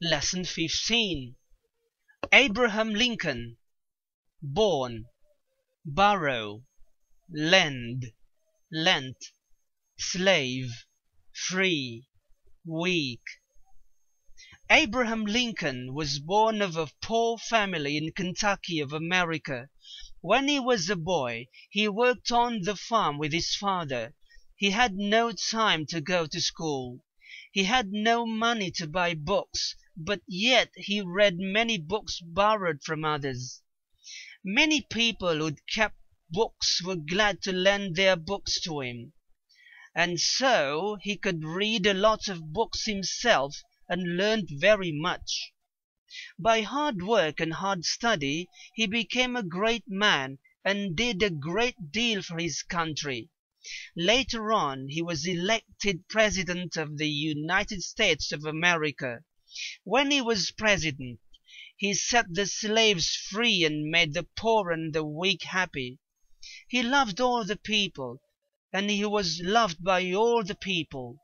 Lesson 15. Abraham Lincoln. Born, borrow, lend, lent, slave, free, weak. Abraham Lincoln was born of a poor family in Kentucky of America. When he was a boy, he worked on the farm with his father. He had no time to go to school. He had no money to buy books, but yet he read many books borrowed from others. Many people who kept books were glad to lend their books to him, and so he could read a lot of books himself and learned very much. By hard work and hard study he became a great man and did a great deal for his country. Later on he was elected President of the United States of America. When he was President, he set the slaves free and made the poor and the weak happy. He loved all the people, and he was loved by all the people.